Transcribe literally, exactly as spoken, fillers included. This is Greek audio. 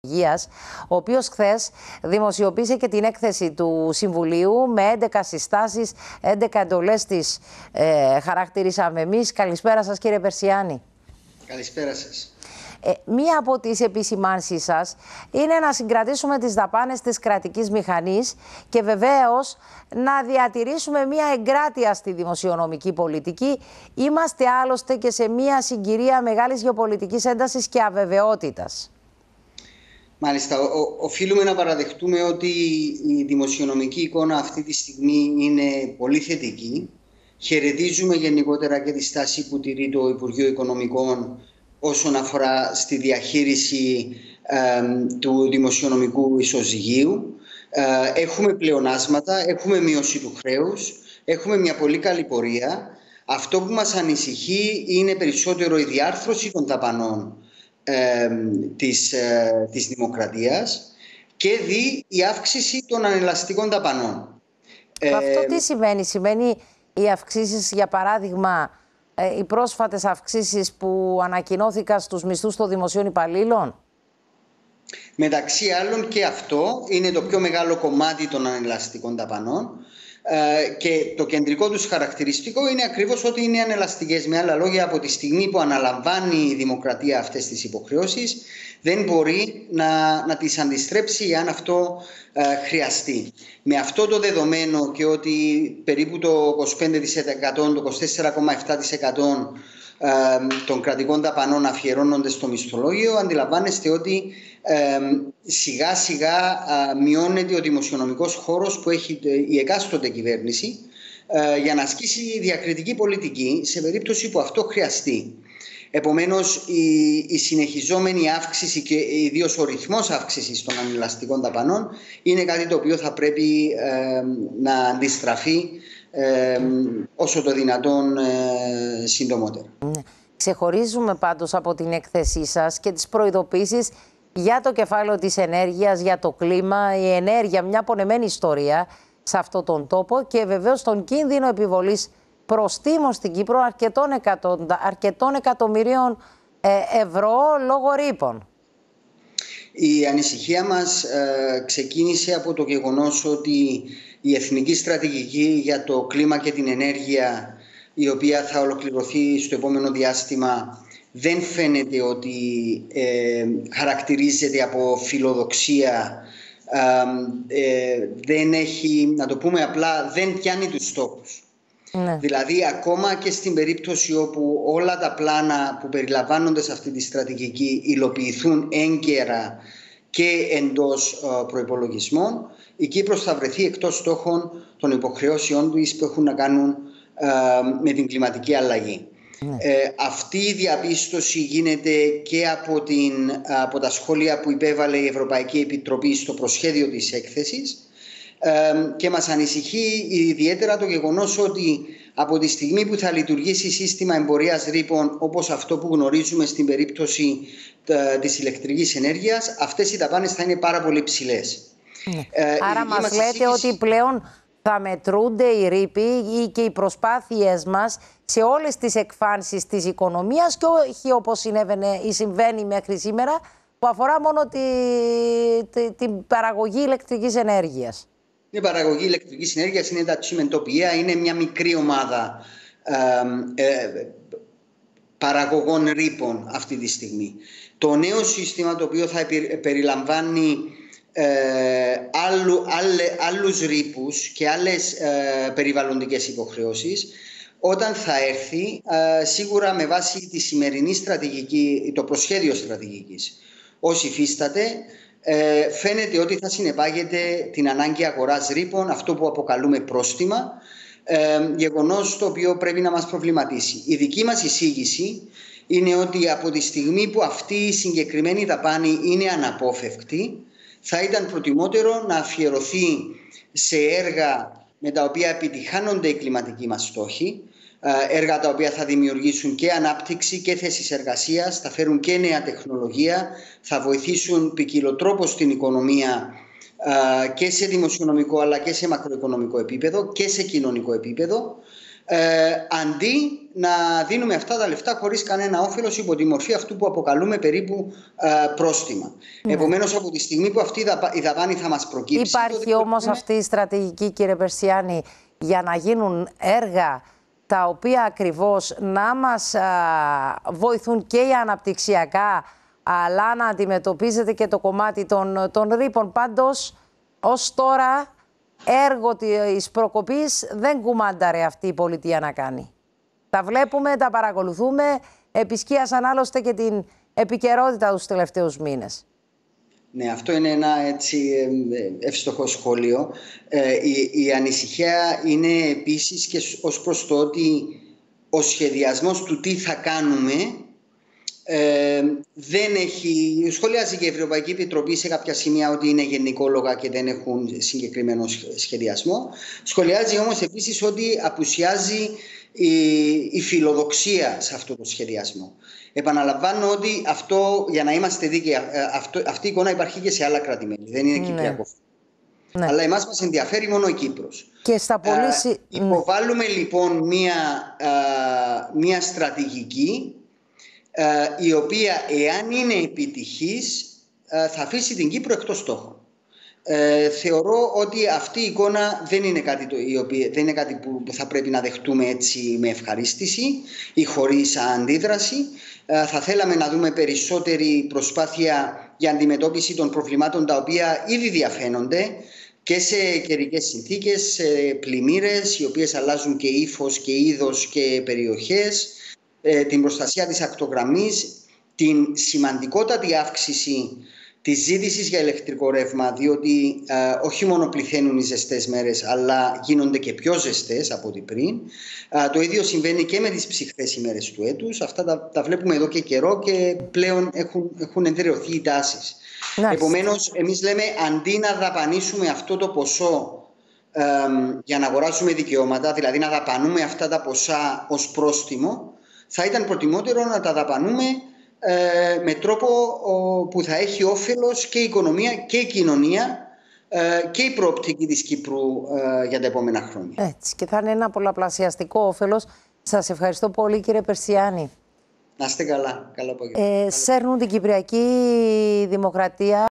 Υγείας, ο οποίος χθες δημοσιοποίησε και την έκθεση του Συμβουλίου με έντεκα συστάσεις, έντεκα εντολές της ε, χαρακτηρίσαμε εμείς. Καλησπέρα σας, κύριε Περσιάνη. Καλησπέρα σας. Ε, μία από τις επισημάνσεις σας είναι να συγκρατήσουμε τις δαπάνες της κρατικής μηχανής και βεβαίως να διατηρήσουμε μία εγκράτεια στη δημοσιονομική πολιτική. Είμαστε άλλωστε και σε μία συγκυρία μεγάλης γεωπολιτικής έντασης και αβεβαιότητας. Μάλιστα, ο, οφείλουμε να παραδεχτούμε ότι η δημοσιονομική εικόνα αυτή τη στιγμή είναι πολύ θετική. Χαιρετίζουμε γενικότερα και τη στάση που τηρεί το Υπουργείο Οικονομικών όσον αφορά στη διαχείριση ε, του δημοσιονομικού ισοζυγίου. Ε, έχουμε πλεονάσματα, έχουμε μείωση του χρέους, έχουμε μια πολύ καλή πορεία. Αυτό που μας ανησυχεί είναι περισσότερο η διάρθρωση των δαπανών ε, της, ε, της δημοκρατίας και δι η αύξηση των ανελαστικών δαπανών. Αυτό τι σημαίνει? Σημαίνει οι αυξήσεις, για παράδειγμα, οι πρόσφατες αυξήσεις που ανακοινώθηκαν στους μισθούς των δημοσίων υπαλλήλων? Μεταξύ άλλων και αυτό είναι το πιο μεγάλο κομμάτι των ανελαστικών δαπανών και το κεντρικό τους χαρακτηριστικό είναι ακριβώς ότι είναι ανελαστικές. Με άλλα λόγια, από τη στιγμή που αναλαμβάνει η δημοκρατία αυτές τις υποχρεώσεις, δεν μπορεί να, να τις αντιστρέψει αν αυτό ε, χρειαστεί. Με αυτό το δεδομένο και ότι περίπου το είκοσι πέντε τοις εκατό, το είκοσι τέσσερα κόμμα επτά τοις εκατό ε, των κρατικών δαπανών αφιερώνονται στο μισθολόγιο, αντιλαμβάνεστε ότι ε, σιγά σιγά ε, μειώνεται ο δημοσιονομικός χώρος που έχει η εκάστοτε κυβέρνηση ε, για να ασκήσει διακριτική πολιτική σε περίπτωση που αυτό χρειαστεί. Επομένως, η, η συνεχιζόμενη αύξηση και ιδίως ο ρυθμός αύξησης των ανελαστικών δαπανών είναι κάτι το οποίο θα πρέπει ε, να αντιστραφεί ε, όσο το δυνατόν ε, συντομότερα. Ξεχωρίζουμε πάντως από την έκθεσή σας και τις προειδοποίησεις για το κεφάλαιο της ενέργειας, για το κλίμα, η ενέργεια, μια πονεμένη ιστορία σε αυτόν τον τόπο και βεβαίως τον κίνδυνο επιβολής προστίμων στην Κύπρο αρκετών, εκατοντα, αρκετών εκατομμυρίων ε, ευρώ λόγω ρήπων. Η ανησυχία μας ε, ξεκίνησε από το γεγονός ότι η εθνική στρατηγική για το κλίμα και την ενέργεια, η οποία θα ολοκληρωθεί στο επόμενο διάστημα, δεν φαίνεται ότι ε, χαρακτηρίζεται από φιλοδοξία, ε, ε, δεν έχει, να το πούμε απλά, δεν πιάνει τους στόχους. Ναι. Δηλαδή, ακόμα και στην περίπτωση όπου όλα τα πλάνα που περιλαμβάνονται σε αυτή τη στρατηγική υλοποιηθούν έγκαιρα και εντός uh, προϋπολογισμών, η Κύπρος θα βρεθεί εκτός στόχων των υποχρεώσεών της που έχουν να κάνουν uh, με την κλιματική αλλαγή. Ναι. Ε, αυτή η διαπίστωση γίνεται και από, την, από τα σχόλια που υπέβαλε η Ευρωπαϊκή Επιτροπή στο προσχέδιο της έκθεσης. Ε, και μας ανησυχεί ιδιαίτερα το γεγονός ότι από τη στιγμή που θα λειτουργήσει σύστημα εμπορίας ρήπων όπως αυτό που γνωρίζουμε στην περίπτωση ε, της ηλεκτρικής ενέργειας, αυτές οι δαπάνες θα είναι πάρα πολύ ψηλές. Ναι. Ε, Άρα μας λέτε σύγκριση... ότι πλέον θα μετρούνται οι ρήποι και οι προσπάθειές μας σε όλες τις εκφάνσεις της οικονομίας και όχι όπως συνέβαινε ή συμβαίνει μέχρι σήμερα, που αφορά μόνο τη, τη, την παραγωγή ηλεκτρικής ενέργειας. Η παραγωγή ηλεκτρικής ενέργειας είναι τα τσιμεντοπία, είναι μια μικρή ομάδα ε, ε, παραγωγών ρήπων αυτή τη στιγμή. Το νέο σύστημα, το οποίο θα περιλαμβάνει ε, άλλου, άλλε, άλλους ρήπους και άλλες ε, περιβαλλοντικές υποχρεώσεις, όταν θα έρθει, ε, σίγουρα με βάση τη σημερινή στρατηγική, το προσχέδιο στρατηγικής, όσοι υφίσταται, Ε, φαίνεται ότι θα συνεπάγεται την ανάγκη αγοράς ρήπων, αυτό που αποκαλούμε πρόστιμα, ε, γεγονός το οποίο πρέπει να μας προβληματίσει. Η δική μας εισήγηση είναι ότι από τη στιγμή που αυτή η συγκεκριμένη δαπάνη είναι αναπόφευκτη, θα ήταν προτιμότερο να αφιερωθεί σε έργα με τα οποία επιτυχάνονται οι κλιματικοί μας στόχοι, έργα τα οποία θα δημιουργήσουν και ανάπτυξη και θέσεις εργασίας, θα φέρουν και νέα τεχνολογία, θα βοηθήσουν ποικιλοτρόπως την οικονομία και σε δημοσιονομικό αλλά και σε μακροοικονομικό επίπεδο και σε κοινωνικό επίπεδο ε, αντί να δίνουμε αυτά τα λεφτά χωρίς κανένα όφελος υπό τη μορφή αυτού που αποκαλούμε περίπου ε, πρόστιμα. Ναι. Επομένως, από τη στιγμή που αυτή η δαπάνη θα μας προκύψει... Υπάρχει όμως είναι... αυτή η στρατηγική, κύριε Περσιάνη, για να γίνουν έργα τα οποία ακριβώς να μας α, βοηθούν και οι αναπτυξιακά, αλλά να αντιμετωπίζετε και το κομμάτι των, των ρήπων. Πάντως, ως τώρα, έργο της προκοπής δεν κουμάνταρε αυτή η πολιτεία να κάνει. Τα βλέπουμε, τα παρακολουθούμε, επισκίασαν άλλωστε και την επικαιρότητα τους τελευταίους μήνες. Ναι, αυτό είναι ένα έτσι εύστοχο σχόλιο. Ε, η, η ανησυχία είναι επίσης και ως προς το ότι ο σχεδιασμός του τι θα κάνουμε ε, δεν έχει... Σχολιάζει και η Ευρωπαϊκή Επιτροπή σε κάποια σημεία ότι είναι γενικόλογα και δεν έχουν συγκεκριμένο σχεδιασμό. Σχολιάζει όμως επίσης ότι απουσιάζει η, η φιλοδοξία σε αυτό το σχεδιασμό. Επαναλαμβάνω ότι αυτό, για να είμαστε δίκαιοι, αυτό, αυτή η εικόνα υπάρχει και σε άλλα κράτη-μέλη. Δεν είναι ναι. κυπριακό. Ναι. Αλλά εμάς μας ενδιαφέρει μόνο η Κύπρος. Και στα πολύ... ε, υποβάλλουμε λοιπόν μία, ε, μία στρατηγική ε, η οποία, εάν είναι επιτυχής, ε, θα αφήσει την Κύπρο εκτός στόχων. Ε, θεωρώ ότι αυτή η εικόνα δεν είναι κάτι, το, η οποία, δεν είναι κάτι που θα πρέπει να δεχτούμε έτσι με ευχαρίστηση ή χωρίς αντίδραση. Ε, θα θέλαμε να δούμε περισσότερη προσπάθεια για αντιμετώπιση των προβλημάτων τα οποία ήδη διαφαίνονται και σε καιρικές συνθήκες, σε πλημμύρες οι οποίες αλλάζουν και ύφος και είδος και περιοχές, ε, την προστασία της ακτογραμμής, την σημαντικότατη αύξηση της ζήτησης για ηλεκτρικό ρεύμα, διότι ε, όχι μόνο πληθαίνουν οι ζεστές μέρες, αλλά γίνονται και πιο ζεστές από ό,τι πριν. Ε, το ίδιο συμβαίνει και με τις ψυχρές ημέρες του έτους. Αυτά τα, τα βλέπουμε εδώ και καιρό και πλέον έχουν, έχουν εντρεωθεί οι τάσεις. Επομένως, εμείς λέμε, αντί να δαπανίσουμε αυτό το ποσό ε, για να αγοράσουμε δικαιώματα, δηλαδή να δαπανούμε αυτά τα ποσά ως πρόστιμο, θα ήταν προτιμότερο να τα δαπανούμε Ε, με τρόπο ο, που θα έχει όφελος και η οικονομία και η κοινωνία ε, και η προοπτική της Κύπρου ε, για τα επόμενα χρόνια. Έτσι, και θα είναι ένα πολλαπλασιαστικό όφελος. Σας ευχαριστώ πολύ, κύριε Περσιάνη. Να είστε καλά. Καλό απόγευμα. Ε, σέρνουν την Κυπριακή Δημοκρατία.